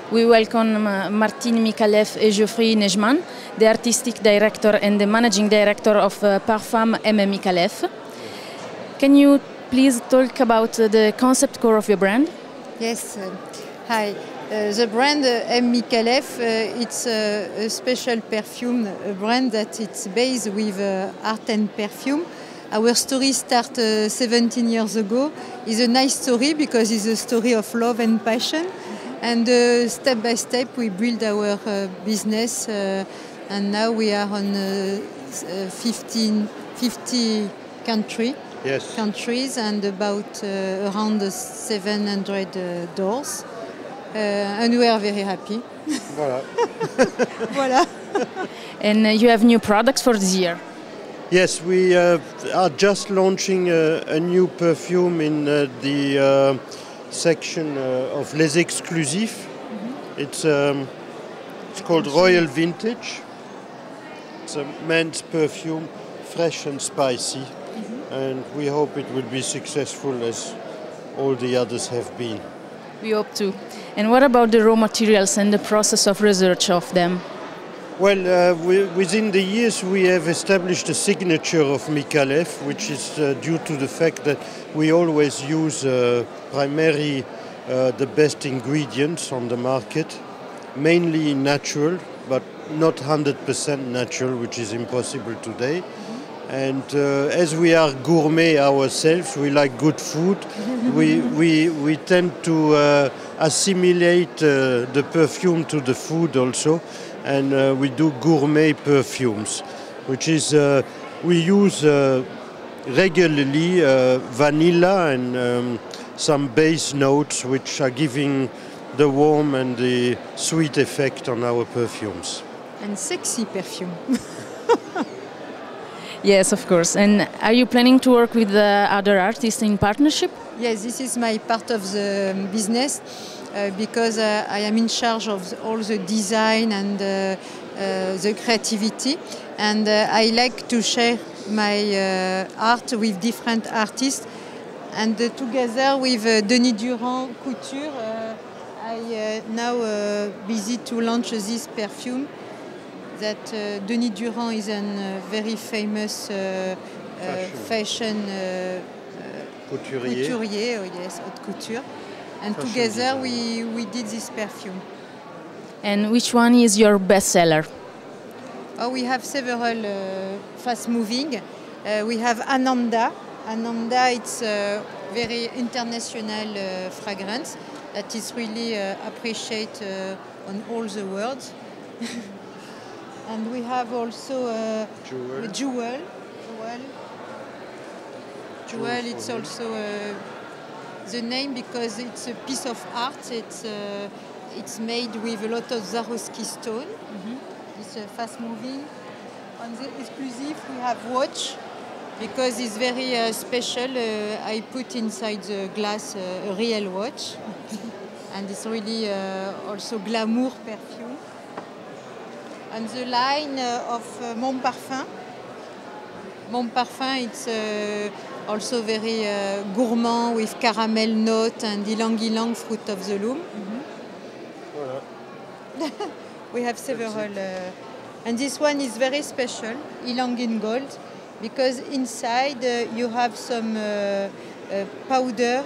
We welcome Martine Micallef et Geoffrey Nejman, the artistic director and the managing director of Parfum M. Micallef. Can you please talk about the concept core of your brand? Yes. Hi. The brand M. Micallef, it's a special perfume, a brand that it's based with art and perfume. Our story started 17 years ago. It's a nice story because it's a story of love and passion. And step by step we build our business and now we are on 50 countries and about around 700 doors. And we are very happy. Voilà. Voilà. And you have new products for this year? Yes, we are just launching a new perfume in the section of Les Exclusifs. It's called Royal Vintage. It's a men's perfume, fresh and spicy, and we hope it will be successful as all the others have been. We hope to. And what about the raw materials and the process of research of them? Well, within the years we have established a signature of Micallef, which is due to the fact that we always use primarily the best ingredients on the market, mainly natural, but not 100% natural, which is impossible today. And as we are gourmet ourselves, we like good food, we tend to assimilate the perfume to the food also. And we do gourmet perfumes, which is we use regularly vanilla and some base notes which are giving the warm and the sweet effect on our perfumes. And sexy perfume. Yes, of course. And are you planning to work with other artists in partnership? Yes, this is my part of the business. Because I am in charge of all the design and the creativity, and I like to share my art with different artists, and together with Denis Durand Couture I now busy to launch this perfume that Denis Durand is a very famous fashion couturier, yes, haute couture. And together we did this perfume. And which one is your best seller? Oh, we have several fast moving. We have Ananda. Ananda, it's a very international fragrance that is really appreciated on all the world. And we have also Jewel. Jewel, it's also the name because it's a piece of art. It's made with a lot of Swarovski stone. It's fast moving. On the exclusive we have watch because it's very special. I put inside the glass a real watch, and it's really also glamour perfume. On the line of Mon Parfum. Mon Parfum, it's also very gourmand with caramel note and ylang-ylang fruit of the loom. Voilà. We have several, and this one is very special, ylang in gold, because inside you have some powder,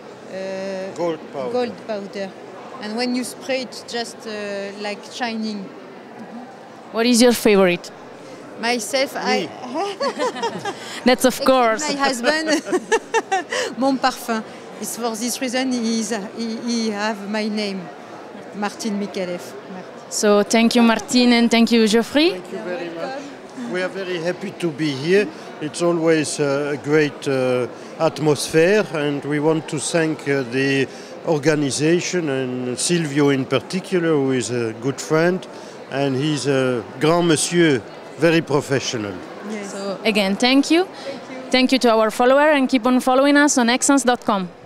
gold powder, and when you spray it, just like shining. What is your favorite? Myself, That's of course. My husband, Mon Parfum. It's for this reason he have my name, Martine Micallef. So thank you, Martine, and thank you, Geoffrey. Thank you very much. We are very happy to be here. It's always a great atmosphere, and we want to thank the organization and Silvio in particular, who is a good friend, and he's a grand monsieur, very professional. Yes. So again, thank you. Thank you to our follower, and keep on following us on Exsens.com.